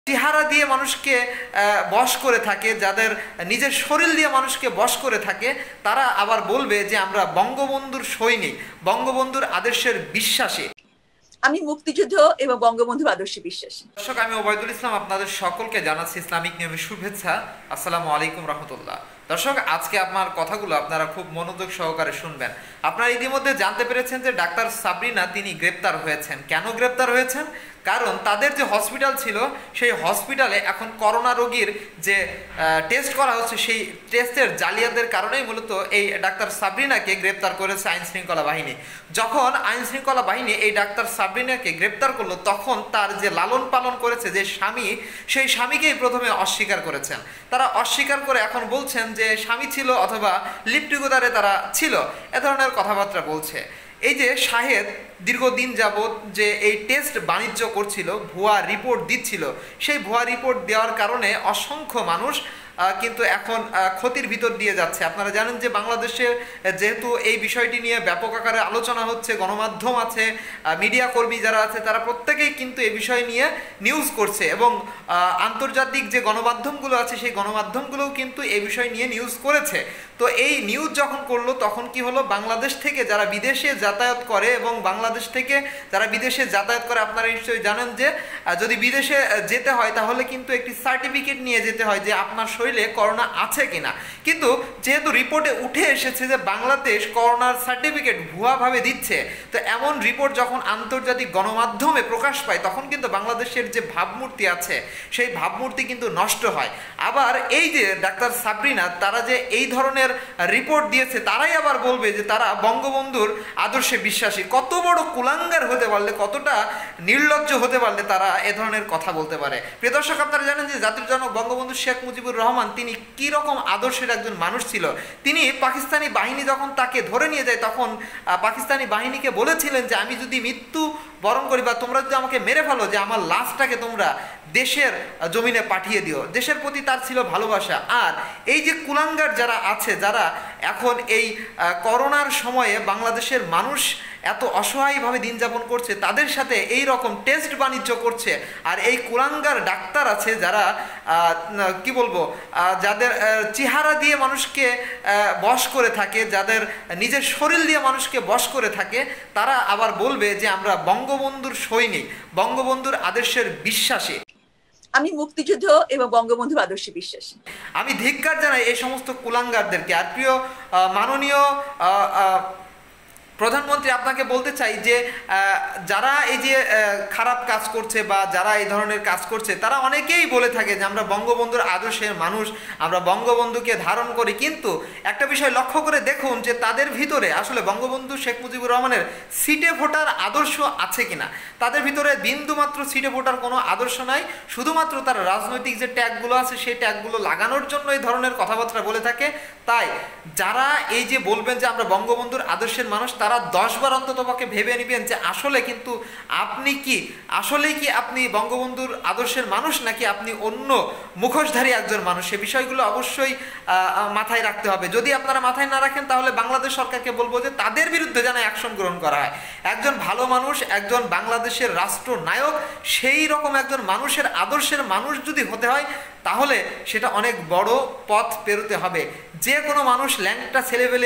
চেহারা দিয়ে মানুষকে বশ করে থাকে, যাদের নিজের শরীর দিয়ে মানুষকে বশ করে থাকে, তারা আবার বলবে যে আমরা বঙ্গবন্ধুর সৈনিক, বঙ্গবন্ধুর আদর্শের বিশ্বাসী। আমি মুক্তিযুদ্ধ এবং বঙ্গবন্ধুর আদর্শে বিশ্বাসী। দর্শক, আমি ওবায়দুল ইসলাম আপনাদের সকলকে জানাচ্ছি ইসলামিক নিয়মের শুভেচ্ছা। আসসালামু আলাইকুম রহমতুল্লাহ। দর্শক, আজকে আপনার কথাগুলো আপনারা খুব মনোযোগ সহকারে শুনবেন। আপনারা ইতিমধ্যে জানতে পেরেছেন যে ডাক্তার সাবরিনা তিনি গ্রেপ্তার হয়েছেন। কেন গ্রেপ্তার হয়েছেন? কারণ তাদের যে হসপিটাল ছিল সেই হসপিটালে এখন করোনা রোগীর যে টেস্ট করা হচ্ছে, সেই টেস্টের জালিয়াতের কারণেই মূলত এই ডাক্তার সাবরিনাকে গ্রেপ্তার করেছে আইন শৃঙ্খলা বাহিনী। যখন আইন শৃঙ্খলা বাহিনী এই ডাক্তার সাবরিনাকে গ্রেপ্তার করলো, তখন তার যে লালন পালন করেছে যে স্বামী, সেই স্বামীকেই প্রথমে অস্বীকার করেছেন। তারা অস্বীকার করে এখন বলছেন যে স্বামী ছিল অথবা লিভ টুগেদারে তারা ছিল, এ ধরনের কথাবার্তা বলছে। এই যে শাহেদ দীর্ঘদিন যাবৎ যে এই টেস্ট বাণিজ্য করছিল, ভুয়া রিপোর্ট দিচ্ছিল, সেই ভুয়া রিপোর্ট দেওয়ার কারণে অসংখ্য মানুষ কিন্তু এখন ক্ষতির ভিতর দিয়ে যাচ্ছে। আপনারা জানেন যে বাংলাদেশে যেহেতু এই বিষয়টি নিয়ে ব্যাপক আকারে আলোচনা হচ্ছে, গণমাধ্যম আছে, মিডিয়া কর্মী যারা আছে, তারা প্রত্যেকেই কিন্তু এই বিষয় নিয়ে নিউজ করছে এবং আন্তর্জাতিক যে গণমাধ্যমগুলো আছে সেই গণমাধ্যমগুলোও কিন্তু এই বিষয় নিয়ে নিউজ করেছে। তো এই নিউজ যখন করলো, তখন কি হলো, বাংলাদেশ থেকে যারা বিদেশে যাতায়াত করে এবং বাংলাদেশ থেকে যারা বিদেশে যাতায়াত করে, আপনারা নিশ্চয়ই জানেন যে যদি বিদেশে যেতে হয় তাহলে কিন্তু একটি সার্টিফিকেট নিয়ে যেতে হয় যে আপনার শরীরে করোনা আছে কিনা। কিন্তু যেহেতু রিপোর্টে উঠে এসেছে যে বাংলাদেশ করোনার সার্টিফিকেট ভুয়াভাবে দিচ্ছে, তো এমন রিপোর্ট যখন আন্তর্জাতিক গণমাধ্যমে প্রকাশ পায়, তখন কিন্তু বাংলাদেশের যে ভাবমূর্তি আছে সেই ভাবমূর্তি কিন্তু নষ্ট হয়। আবার এই যে ডাক্তার সাবরিনা তারা যে এই ধরনের রিপোর্ট দিয়েছে, তারাই আবার বলবে যে তারা বঙ্গবন্ধুর আদর্শে বিশ্বাসী। কত বড় কুলাঙ্গার হতে পারলে, কতটা নির্লজ্জ হতে পারলে তারা এ ধরনের কথা বলতে পারে। প্রিয় দর্শক, আপনারা জানেন যে জাতির জনক বঙ্গবন্ধু শেখ মুজিবুর রহমান তিনি কি রকম আদর্শের একজন মানুষ ছিল। তিনি পাকিস্তানি বাহিনী যখন তাকে ধরে নিয়ে যায়, তখন পাকিস্তানি বাহিনীকে বলেছিলেন যে আমি যদি মৃত্যু বরণ করি বা তোমরা যদি আমাকে মেরে ফেলো, যে আমার লাশটাকে তোমরা দেশের জমিনে পাঠিয়ে দিও। দেশের প্রতি তার ছিল ভালোবাসা। আর এই যে কুলাঙ্গার যারা আছে, যারা এখন এই করোনার সময়ে বাংলাদেশের মানুষ এত অসহায়ভাবে দিন যাপন করছে, তাদের সাথে এই রকম টেস্ট বাণিজ্য করছে। আর এই কুলাঙ্গার ডাক্তার আছে যারা কি বলবো, যাদের চেহারা দিয়ে মানুষকে বশ করে থাকে, যাদের নিজের শরীর দিয়ে মানুষকে বশ করে থাকে, তারা আবার বলবে যে আমরা বঙ্গবন্ধুর সৈনিক, বঙ্গবন্ধুর আদর্শের বিশ্বাসী। আমি মুক্তিযুদ্ধ এবং বঙ্গবন্ধুর আদর্শে বিশ্বাসী। আমি ধিক্কার জানাই এই সমস্ত কুলাঙ্গারদেরকে। আর প্রিয় মাননীয় প্রধানমন্ত্রী, আপনাকে বলতে চাই যে যারা এই যে খারাপ কাজ করছে বা যারা এই ধরনের কাজ করছে, তারা অনেকেই বলে থাকে যে আমরা বঙ্গবন্ধুর আদর্শের মানুষ, আমরা বঙ্গবন্ধুকে ধারণ করি। কিন্তু একটা বিষয় লক্ষ্য করে দেখুন যে তাদের ভিতরে আসলে বঙ্গবন্ধু শেখ মুজিবুর রহমানের সিটে ভোটার আদর্শ আছে কিনা। তাদের ভিতরে বিন্দুমাত্র সিটে ভোটার কোনো আদর্শ নাই। শুধুমাত্র তার রাজনৈতিক যে ট্যাগগুলো আছে সেই ট্যাগগুলো লাগানোর জন্য এই ধরনের কথাবার্তা বলে থাকে। তাই যারা এই যে বলবেন যে আমরা বঙ্গবন্ধুর আদর্শের মানুষ, তারা 10 বার অন্ততপক্ষে ভেবে নেবেন যে আসলে কিন্তু আপনি কি আসলেই কি আপনি বঙ্গবন্ধুর আদর্শের মানুষ, নাকি আপনি অন্য মুখোশধারী একজন মানুষ। সে বিষয়গুলো অবশ্যই মাথায় রাখতে হবে। যদি আপনারা মাথায় না রাখেন, তাহলে বাংলাদেশ সরকারকে বলবো যে তাদের বিরুদ্ধে যেন অ্যাকশন গ্রহণ করা হয়। একজন ভালো মানুষ, একজন বাংলাদেশের রাষ্ট্রনায়ক, সেই রকম একজন মানুষের আদর্শের মানুষ যদি হতে হয়, তাহলে সেটা অনেক বড় পথ পেরোতে হবে। যে কোনো মানুষ ল্যাংটা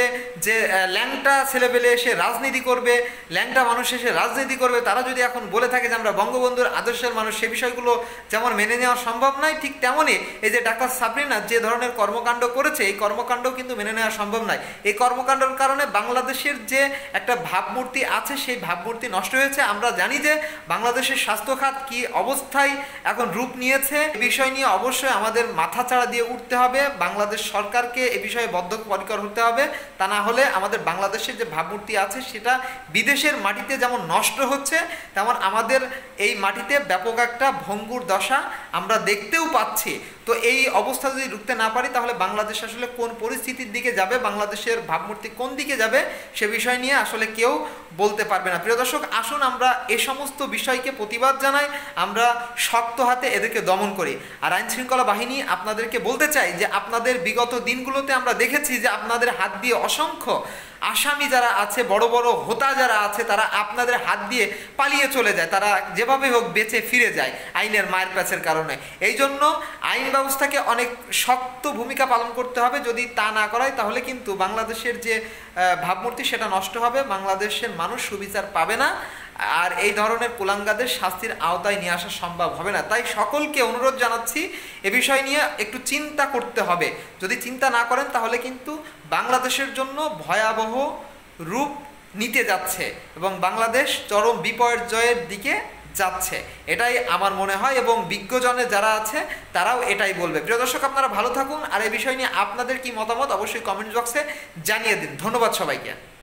ছেলেবেলে এসে রাজনীতি করবে, ল্যাংটা মানুষ এসে রাজনীতি করবে, তারা যদি এখন বলে থাকে যে আমরা বঙ্গবন্ধুর আদর্শের মানুষ, সে বিষয়গুলো যেমন মেনে নেওয়া সম্ভব নয়, ঠিক তেমনই এই যে ডাক্তার সাবরিনা যে ধরনের কর্মকাণ্ড করেছে, এই কর্মকাণ্ডও কিন্তু মেনে নেওয়া সম্ভব নয়। এই কর্মকাণ্ডের কারণে বাংলাদেশের যে একটা ভাবমূর্তি আছে, সেই ভাবমূর্তি নষ্ট হয়েছে। আমরা জানি যে বাংলাদেশের স্বাস্থ্যখাত কি অবস্থায় এখন রূপ নিয়েছে। এই বিষয় নিয়ে অবশ্যই আমাদের মাথা চাড়া দিয়ে উঠতে হবে। বাংলাদেশ সরকারকে এ বিষয়ে বদ্ধপরিকর হতে হবে। তা না হলে আমাদের বাংলাদেশের যে ভাবমূর্তি আছে সেটা বিদেশের মাটিতে যেমন নষ্ট হচ্ছে, তেমন আমাদের এই মাটিতে ব্যাপক একটা ভঙ্গুর দশা আমরা দেখতেও পাচ্ছি। তো এই অবস্থা যদি রুখতে না পারি, তাহলে বাংলাদেশ আসলে কোন পরিস্থিতির দিকে যাবে, বাংলাদেশের ভাবমূর্তি কোন দিকে যাবে, সে বিষয় নিয়ে আসলে কেউ বলতে পারবে না। প্রিয় দর্শক, আসুন আমরা এ সমস্ত বিষয়কে প্রতিবাদ জানাই, আমরা শক্ত হাতে এদেরকে দমন করি। আর আইন শৃঙ্খলা বাহিনী, আপনাদেরকে বলতে চাই যে আপনাদের বিগত দিনগুলোতে আমরা দেখেছি যে আপনাদের হাত দিয়ে অসংখ্য আসামি যারা আছে, বড় বড় হোতা যারা আছে, তারা আপনাদের হাত দিয়ে পালিয়ে চলে যায়, তারা যেভাবে হোক বেঁচে ফিরে যায় আইনের মায়ের প্যাচের কারণে। এই জন্য আইন ব্যবস্থাকে অনেক শক্ত ভূমিকা পালন করতে হবে। যদি তা না করায় তাহলে কিন্তু বাংলাদেশের যে ভাবমূর্তি সেটা নষ্ট হবে, বাংলাদেশের মানুষ সুবিচার পাবে না, আর এই ধরনের কুলাঙ্গাদের শাস্তির আওতায় নিয়ে আসা সম্ভব হবে না। তাই সকলকে অনুরোধ জানাচ্ছি এ বিষয় নিয়ে একটু চিন্তা করতে হবে। যদি চিন্তা না করেন তাহলে কিন্তু বাংলাদেশের জন্য ভয়াবহ রূপ নিতে যাচ্ছে এবং বাংলাদেশ চরম বিপর্যয়ের দিকে যাচ্ছে, এটাই আমার মনে হয়, এবং বিজ্ঞজনে যারা আছে তারাও এটাই বলবে। প্রিয় দর্শক, আপনারা ভালো থাকুন, আর এই বিষয় নিয়ে আপনাদের কি মতামত অবশ্যই কমেন্ট বক্সে জানিয়ে দিন। ধন্যবাদ সবাইকে।